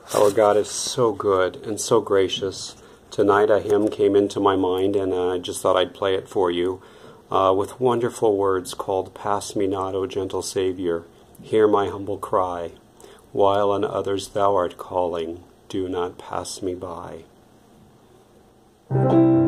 Our God is so good and so gracious. Tonight a hymn came into my mind, and I just thought I'd play it for you with wonderful words called "Pass me not, O gentle Savior, hear my humble cry. While on others thou art calling, do not pass me by."